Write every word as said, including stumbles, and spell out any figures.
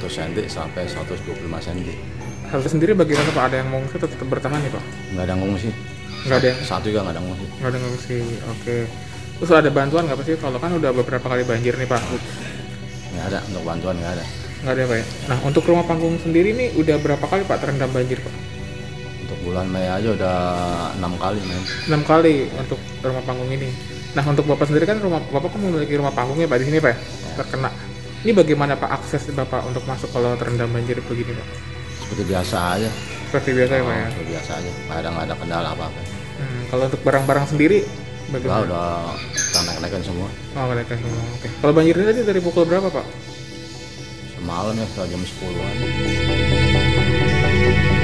seratus sentimeter sampai seratus dua puluh lima sentimeter. Haltenya sendiri bagaimana Pak? Ada yang mengungsi atau tetap bertahan nih Pak? Nggak ada ngungsi. Nggak ada yang? Satu juga nggak ada ngungsi. Nggak ada ngungsi, oke. Terus ada bantuan nggak Pak sih? Kalau kan udah beberapa kali banjir nih Pak. Nggak ada, untuk bantuan nggak ada. Nggak ada Pak ya? Nah untuk rumah panggung sendiri nih udah berapa kali Pak terendam banjir Pak? Untuk bulan Mei aja udah enam kali men. enam kali untuk rumah panggung ini. Nah untuk Bapak sendiri kan rumah Bapak kan memiliki rumah panggungnya Pak di sini Pak ya? Terkena. Ini bagaimana Pak akses Bapak untuk masuk kalau terendam banjir begini Pak? Seperti biasa aja. Seperti biasa ya Pak ya? Seperti biasa aja, nggak ada nggak ada kendala apa-apa. Hmm, kalau untuk barang-barang sendiri Udah, bagaimana? udah kita naik-naikin semua. Oh mereka semua, oke. Kalau banjir ini tadi dari pukul berapa Pak? Semalam ya, setelah jam sepuluhan.